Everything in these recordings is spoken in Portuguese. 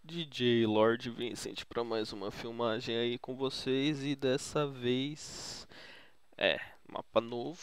DJ Lord Vincent para mais uma filmagem aí com vocês e dessa vez mapa novo.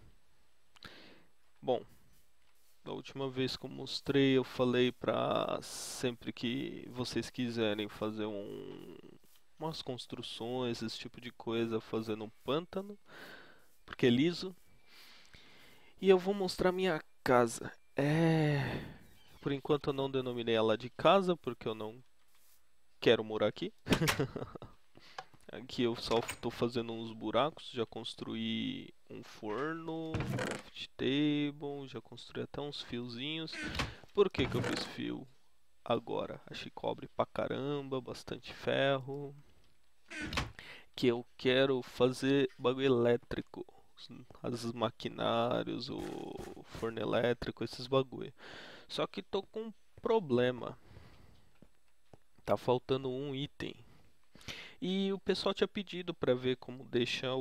Bom, da última vez que eu mostrei eu falei pra sempre que vocês quiserem fazer umas construções, esse tipo de coisa, fazer no pântano, porque é liso. E eu vou mostrar minha casa. Por enquanto eu não denominei ela de casa porque eu não quero morar aqui. Aqui eu só estou fazendo uns buracos, já construí um forno, um craft table, já construí até uns fiozinhos. Por que que eu fiz fio agora? Achei cobre pra caramba, bastante ferro. Que eu quero fazer bagulho elétrico, as maquinários, o forno elétrico, esses bagulho. Só que tô com um problema, tá faltando um item. E o pessoal tinha pedido para ver como deixa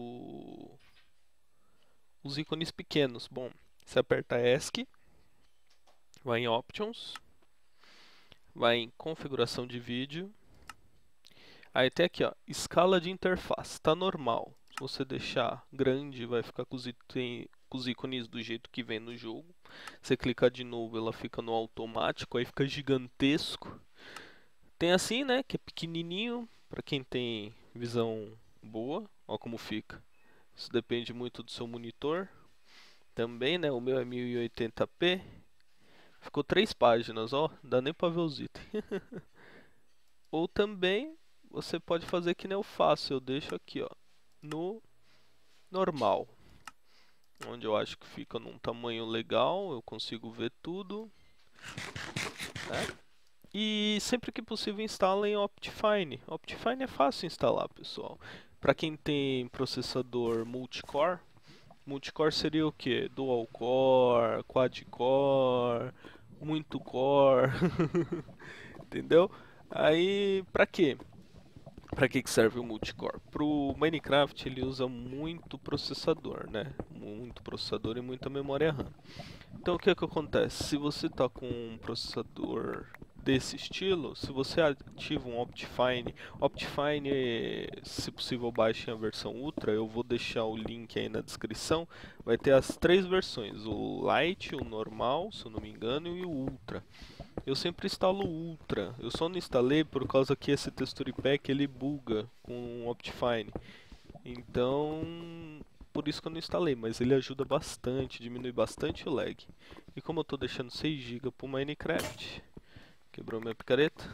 os ícones pequenos. Bom, você aperta ESC, vai em Options, vai em Configuração de vídeo. Aí tem aqui, ó, escala de interface, tá normal. Se você deixar grande, vai ficar com os ícones do jeito que vem no jogo. Você clicar de novo, ela fica no automático, aí fica gigantesco. Tem assim, né, que é pequenininho, para quem tem visão boa, ó como fica. Isso depende muito do seu monitor. Também, né, o meu é 1080p. Ficou 3 páginas, ó, dá nem pra ver os itens. Ou também, você pode fazer que nem eu faço, eu deixo aqui, ó, no normal. Onde eu acho que fica num tamanho legal, eu consigo ver tudo, né? E sempre que possível instalem Optifine. Optifine é fácil instalar, pessoal. Para quem tem processador multicore, multicore seria o que? Dual core, quad core, muito core, entendeu? Aí, pra quê? Pra que serve o multicore? Pro Minecraft ele usa muito processador, né? Muito processador e muita memória RAM. Então o que é que acontece? Se você está com um processador desse estilo, se você ativa um Optifine, Optifine, se possível baixem a versão Ultra, eu vou deixar o link aí na descrição, vai ter as 3 versões, o Lite, o normal, se eu não me engano, e o Ultra. Eu sempre instalo o Ultra, eu só não instalei por causa que esse Texture Pack ele buga com o Optifine. Então, por isso que eu não instalei, mas ele ajuda bastante, diminui bastante o lag. E como eu estou deixando 6 GB para o Minecraft, quebrou minha picareta,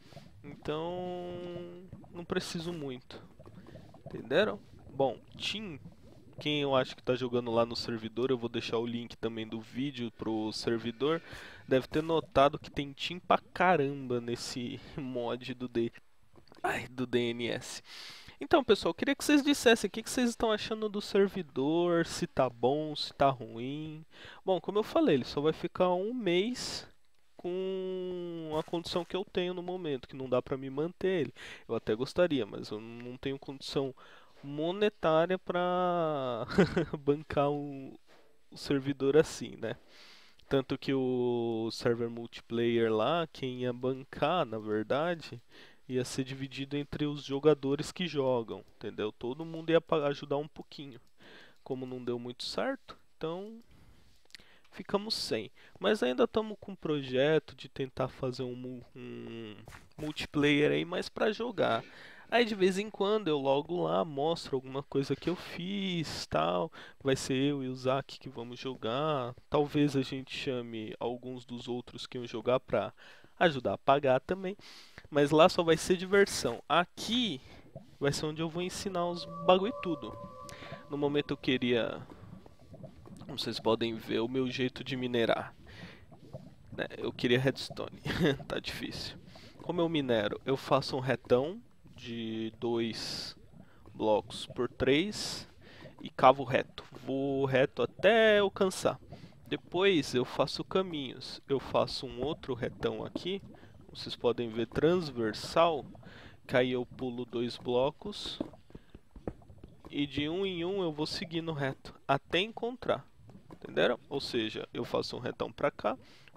então não preciso muito. Entenderam? Bom, Team, quem eu acho que está jogando lá no servidor, eu vou deixar o link também do vídeo pro servidor, deve ter notado que tem Team pra caramba nesse mod do DNS. Então, pessoal, queria que vocês dissessem o que vocês estão achando do servidor, se tá bom, se tá ruim. Bom, como eu falei, ele só vai ficar um mês com a condição que eu tenho no momento, que não dá pra me manter ele. Eu até gostaria, mas eu não tenho condição monetária pra bancar o servidor assim, né? Tanto que o server multiplayer lá, quem ia bancar, na verdade, ia ser dividido entre os jogadores que jogam, entendeu? Todo mundo ia ajudar um pouquinho. Como não deu muito certo, então ficamos sem. Mas ainda estamos com um projeto de tentar fazer um multiplayer aí, mais para jogar. Aí de vez em quando eu logo lá mostro alguma coisa que eu fiz, tal. Vai ser eu e o Zack que vamos jogar. Talvez a gente chame alguns dos outros que iam jogar pra ajudar a pagar também. Mas lá só vai ser diversão. Aqui vai ser onde eu vou ensinar os bagulho e tudo. No momento eu queria, como vocês podem ver, o meu jeito de minerar, né? Eu queria redstone, tá difícil. Como eu minero? Eu faço um retão de 2 blocos por 3 e cavo reto. Vou reto até eu cansar. Depois eu faço caminhos. Eu faço um outro retão aqui, vocês podem ver transversal, que aí eu pulo 2 blocos e de um em um eu vou seguindo reto até encontrar. Entenderam? Ou seja, eu faço um retão pra cá,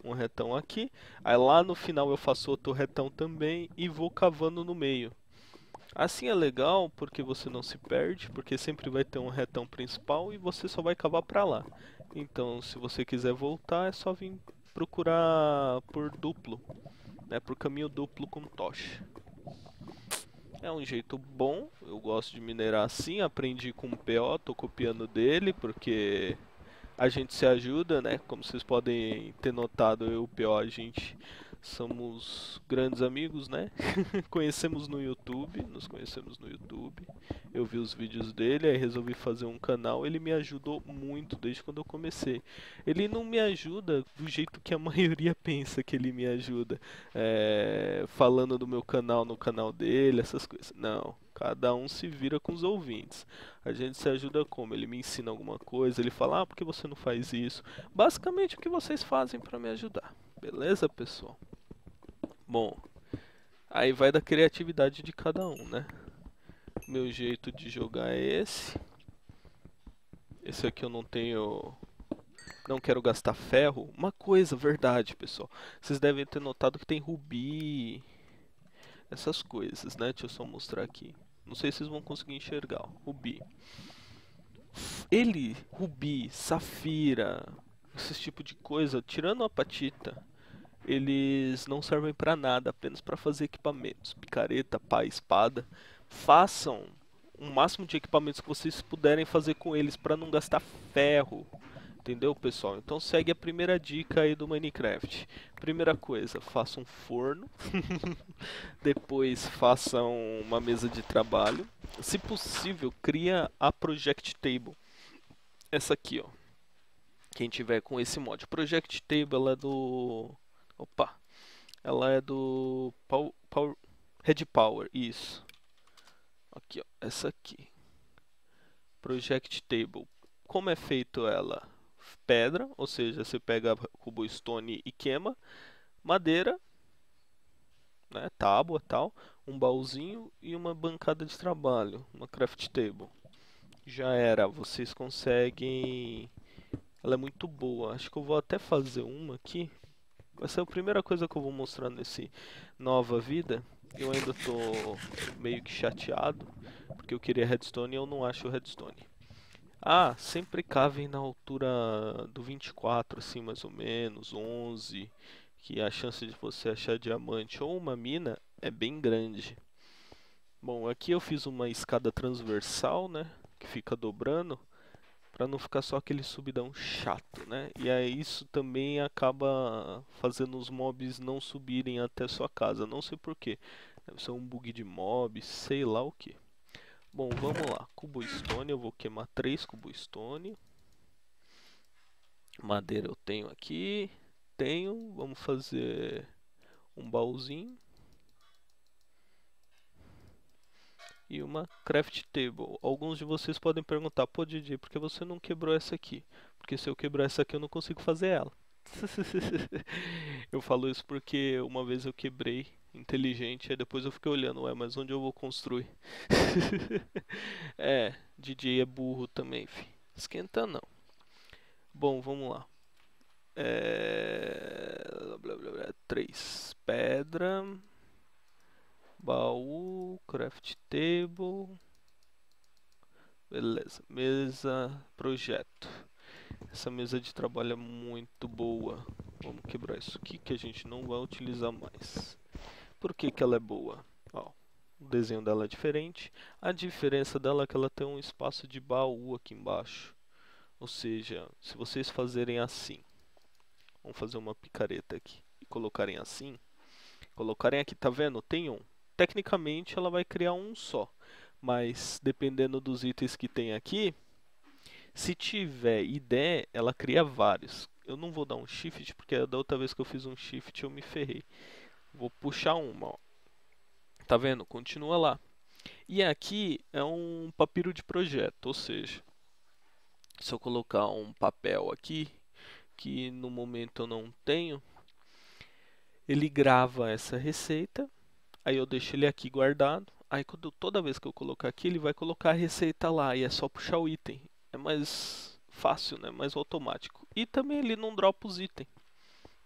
um retão aqui. Aí lá no final eu faço outro retão também e vou cavando no meio. Assim é legal porque você não se perde, porque sempre vai ter um retão principal e você só vai cavar pra lá. Então, se você quiser voltar, é só vir procurar por duplo, né, por caminho duplo com tocha. É um jeito bom, eu gosto de minerar assim, aprendi com o PO, tô copiando dele porque a gente se ajuda, né? Como vocês podem ter notado, eu e o PO, a gente somos grandes amigos, né? Conhecemos no YouTube, nos conhecemos no YouTube. Eu vi os vídeos dele, aí resolvi fazer um canal. Ele me ajudou muito desde quando eu comecei. Ele não me ajuda do jeito que a maioria pensa que ele me ajuda, falando do meu canal no canal dele, essas coisas. Não, cada um se vira com os ouvintes. A gente se ajuda como? Ele me ensina alguma coisa, ele fala, por que você não faz isso? Basicamente o que vocês fazem para me ajudar. Beleza, pessoal? Bom, aí vai da criatividade de cada um, né? Meu jeito de jogar é esse. Esse aqui eu não tenho... Não quero gastar ferro. Uma coisa, verdade, pessoal. Vocês devem ter notado que tem rubi. Essas coisas, né? Deixa eu só mostrar aqui. Não sei se vocês vão conseguir enxergar. Ó. Rubi. Rubi, safira, esse tipo de coisa, tirando a apatita, eles não servem pra nada, apenas pra fazer equipamentos, picareta, pá, espada. Façam o máximo de equipamentos que vocês puderem fazer com eles pra não gastar ferro. Entendeu, pessoal? Então segue a primeira dica aí do Minecraft. Primeira coisa, faça um forno. Depois faça uma mesa de trabalho. Se possível, cria a Project Table. Essa aqui, ó. Quem tiver com esse mod. Project Table, ela é do... Opa! Ela é do... Red Power, isso. Aqui, ó. Essa aqui. Project Table. Como é feito ela? Pedra, ou seja, você pega cobblestone e queima. Madeira, né, tábua tal. Um baúzinho e uma bancada de trabalho. Uma craft table. Já era, vocês conseguem... Ela é muito boa. Acho que eu vou até fazer uma aqui. Vai ser a primeira coisa que eu vou mostrar nesse Nova Vida. Eu ainda tô meio que chateado, porque eu queria redstone e eu não acho redstone. Sempre cavem na altura do 24, assim, mais ou menos, 11, que a chance de você achar diamante ou uma mina é bem grande. Bom, aqui eu fiz uma escada transversal, né, que fica dobrando, para não ficar só aquele subidão chato, né? E aí isso também acaba fazendo os mobs não subirem até sua casa, não sei porquê. Deve ser um bug de mob, sei lá o que. Bom, vamos lá. Cobblestone, eu vou queimar 3 cobblestone. Madeira eu tenho aqui. Vamos fazer um baúzinho. E uma craft table. Alguns de vocês podem perguntar, pô Didi, por que você não quebrou essa aqui? Porque se eu quebrar essa aqui eu não consigo fazer ela. Eu falo isso porque uma vez eu quebrei inteligente, aí depois eu fiquei olhando, mas onde eu vou construir? DJ é burro também, fi. Esquenta não. Bom, vamos lá. Blá, blá, blá, 3 pedra, baú, craft table. Beleza, mesa, projeto. Essa mesa de trabalho é muito boa. Vamos quebrar isso aqui que a gente não vai utilizar mais. Por que que ela é boa? Ó, o desenho dela é diferente. A diferença dela é que ela tem um espaço de baú aqui embaixo. Ou seja, se vocês fazerem assim, vamos fazer uma picareta aqui e colocarem assim, colocarem aqui, tá vendo? Tem um. Tecnicamente ela vai criar um só, mas dependendo dos itens que tem aqui, se tiver e der, ela cria vários. Eu não vou dar um shift porque da outra vez que eu fiz um shift eu me ferrei. Vou puxar uma, ó. Tá vendo? Continua lá. E aqui é um papiro de projeto, ou seja, se eu colocar um papel aqui, que no momento eu não tenho, ele grava essa receita, aí eu deixo ele aqui guardado, aí toda vez que eu colocar aqui, ele vai colocar a receita lá, e é só puxar o item. É mais fácil, né? Mais automático. E também ele não dropa os itens.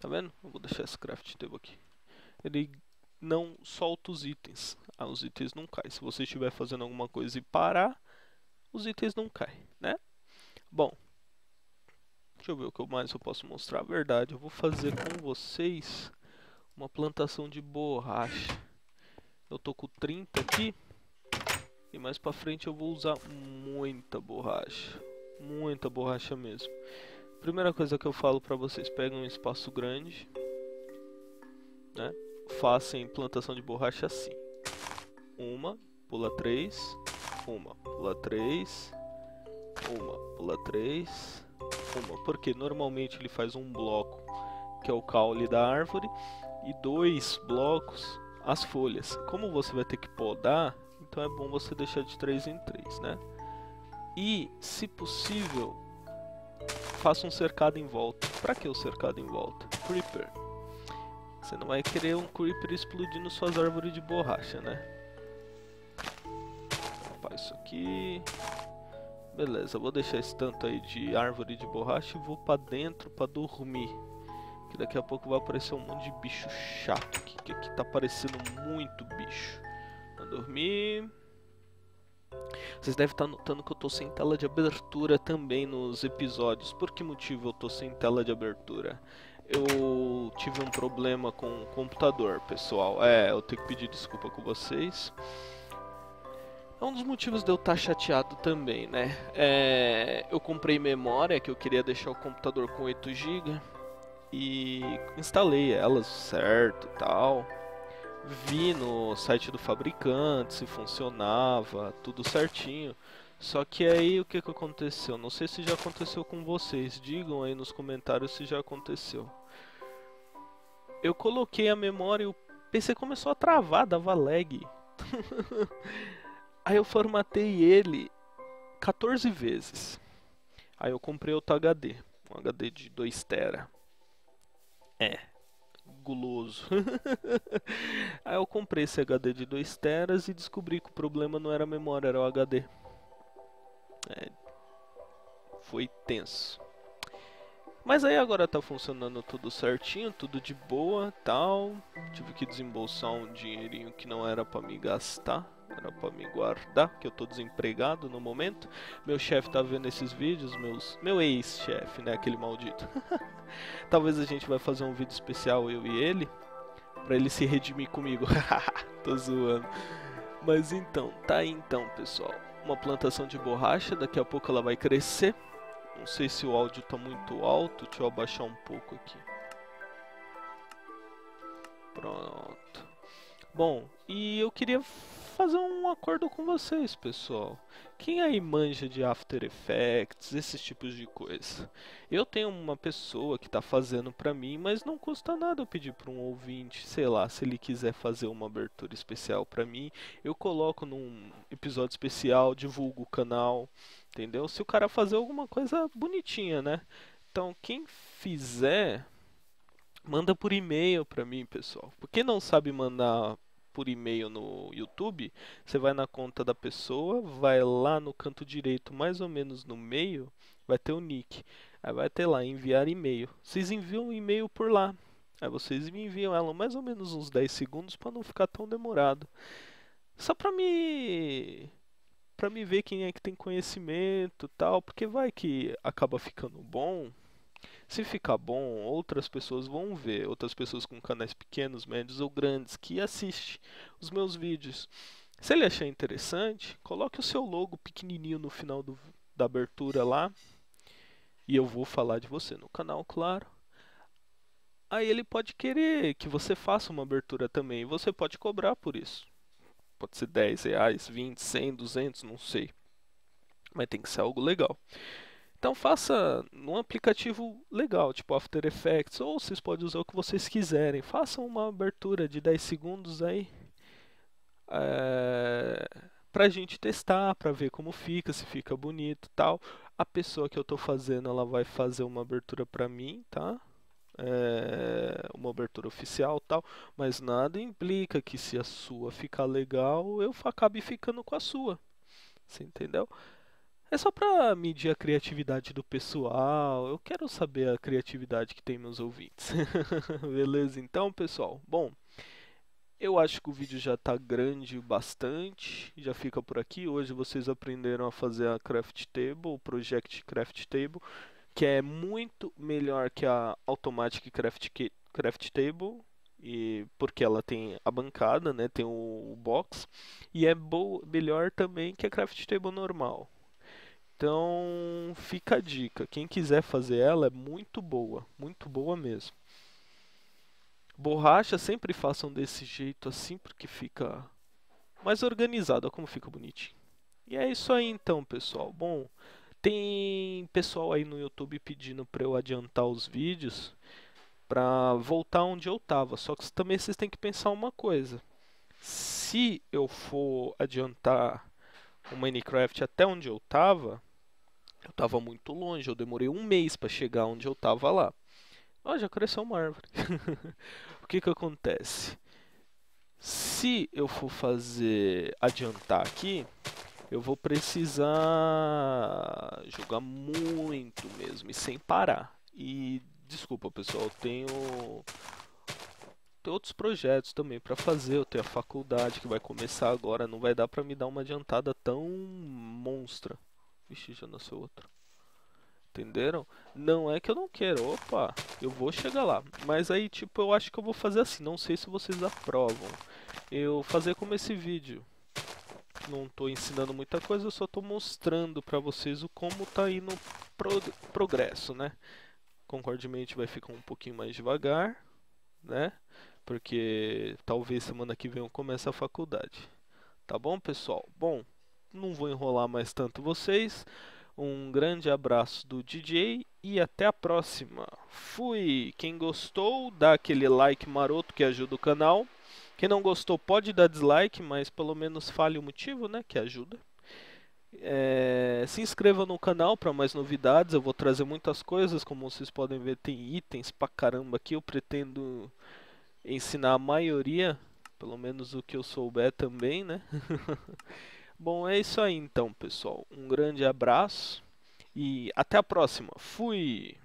Tá vendo? Eu vou deixar esse craft table aqui. Ele não solta os itens. Os itens não caem. Se você estiver fazendo alguma coisa e parar, os itens não caem, né? Bom, deixa eu ver o que mais eu posso mostrar. A verdade, eu vou fazer com vocês uma plantação de borracha. Eu tô com 30 aqui. E mais pra frente eu vou usar muita borracha. Muita borracha mesmo. Primeira coisa que eu falo pra vocês, peguem um espaço grande, né? Façam plantação de borracha assim. Uma, pula 3, uma, pula 3, uma, pula 3, uma. Porque normalmente ele faz um bloco, que é o caule da árvore, e 2 blocos as folhas. Como você vai ter que podar, então é bom você deixar de 3 em 3, né? E, se possível, faça um cercado em volta. Pra que o cercado em volta? Creeper. Você não vai querer um creeper explodindo suas árvores de borracha, né? Faz isso aqui. Beleza, eu vou deixar esse tanto aí de árvore de borracha e vou pra dentro pra dormir. Que daqui a pouco vai aparecer um monte de bicho chato aqui, que aqui tá aparecendo muito bicho. Pra dormir. Vocês devem estar notando que eu tô sem tela de abertura também nos episódios. Por que motivo eu tô sem tela de abertura? Eu tive um problema com o computador, pessoal. Eu tenho que pedir desculpa com vocês. É um dos motivos de eu estar chateado também, né? Eu comprei memória, que eu queria deixar o computador com 8 GB. E instalei elas certo e tal. Vi no site do fabricante se funcionava, tudo certinho. Só que aí o que aconteceu? Não sei se já aconteceu com vocês. Digam aí nos comentários se já aconteceu. Eu coloquei a memória e o PC começou a travar, dava lag. Aí eu formatei ele 14 vezes. Aí eu comprei outro HD, um HD de 2 TB. Guloso. Aí eu comprei esse HD de 2 TB e descobri que o problema não era a memória, era o HD. Foi tenso. Mas aí agora tá funcionando tudo certinho, tudo de boa, tal. Tive que desembolsar um dinheirinho que não era pra me gastar, era pra me guardar, que eu tô desempregado no momento. Meu chefe tá vendo esses vídeos, meu ex-chefe, né, aquele maldito. Talvez a gente vai fazer um vídeo especial, eu e ele, pra ele se redimir comigo. Tô zoando. Mas então, tá aí então, pessoal. Uma plantação de borracha, daqui a pouco ela vai crescer. Não sei se o áudio tá muito alto, deixa eu abaixar um pouco aqui. Pronto. Bom, e eu queria fazer um acordo com vocês, pessoal. Quem aí manja de After Effects, esses tipos de coisa? Eu tenho uma pessoa que tá fazendo pra mim, mas não custa nada eu pedir pra um ouvinte, sei lá, se ele quiser fazer uma abertura especial pra mim, eu coloco num episódio especial, divulgo o canal, entendeu? Se o cara fazer alguma coisa bonitinha, né? Então, quem fizer, manda por e-mail pra mim, pessoal. Por quem não sabe mandar por e-mail no YouTube, você vai na conta da pessoa, vai lá no canto direito, mais ou menos no meio, vai ter o nick. Aí vai ter lá, enviar e-mail. Vocês enviam um e-mail por lá. Aí vocês me enviam ela mais ou menos uns 10 segundos para não ficar tão demorado. Só para me ver quem é que tem conhecimento, tal, porque vai que acaba ficando bom. Se ficar bom, outras pessoas vão ver, outras pessoas com canais pequenos, médios ou grandes que assistem os meus vídeos. Se ele achar interessante, coloque o seu logo pequenininho no final da abertura lá e eu vou falar de você no canal, claro. Aí ele pode querer que você faça uma abertura também e você pode cobrar por isso. Pode ser R$ 10, 20, 100, 200, não sei. Mas tem que ser algo legal. Então faça num aplicativo legal, tipo After Effects, ou vocês podem usar o que vocês quiserem. Façam uma abertura de 10 segundos aí, pra gente testar, pra ver como fica, se fica bonito e tal. A pessoa que eu tô fazendo, ela vai fazer uma abertura pra mim, tá? Uma abertura oficial e tal, mas nada implica que se a sua ficar legal, eu acabe ficando com a sua. Você entendeu? É só para medir a criatividade do pessoal. Eu quero saber a criatividade que tem meus ouvintes. Beleza, então, pessoal? Bom, eu acho que o vídeo já está grande bastante. Já fica por aqui. Hoje vocês aprenderam a fazer a Craft Table, o Project Craft Table, que é muito melhor que a Automatic Craft Table. E porque ela tem a bancada, né? Tem o box. E é melhor também que a Craft Table normal. Então, fica a dica. Quem quiser fazer ela é muito boa mesmo. Borracha sempre façam desse jeito assim, porque fica mais organizado. Olha como fica bonitinho. E é isso aí então, pessoal. Bom, tem pessoal aí no YouTube pedindo para eu adiantar os vídeos para voltar onde eu tava. Só que também vocês têm que pensar uma coisa. Se eu for adiantar o Minecraft até onde eu tava muito longe, eu demorei um mês para chegar onde eu tava lá. Ó, já cresceu uma árvore. O que que acontece? Se eu for fazer adiantar aqui, eu vou precisar jogar muito mesmo e sem parar. E desculpa, pessoal, tenho outros projetos também para fazer. Eu tenho a faculdade que vai começar agora, não vai dar para me dar uma adiantada tão monstra. Vixe, já nasceu outro. Entenderam? Não é que eu não quero, opa, eu vou chegar lá. Mas aí, tipo, eu acho que eu vou fazer assim, não sei se vocês aprovam. Eu fazer como esse vídeo. Não tô ensinando muita coisa, eu só tô mostrando pra vocês o como tá indo progresso, né? Concordemente vai ficar um pouquinho mais devagar, né? Porque talvez semana que vem eu comece a faculdade. Tá bom, pessoal? Bom, não vou enrolar mais tanto vocês. Um grande abraço do DJ e até a próxima. Fui! Quem gostou, dá aquele like maroto que ajuda o canal. Quem não gostou pode dar dislike, mas pelo menos fale o motivo, né, que ajuda. Se inscreva no canal para mais novidades. Eu vou trazer muitas coisas, como vocês podem ver, tem itens pra caramba aqui. Eu pretendo ensinar a maioria, pelo menos o que eu souber também, né? Bom, é isso aí então, pessoal. Um grande abraço e até a próxima. Fui!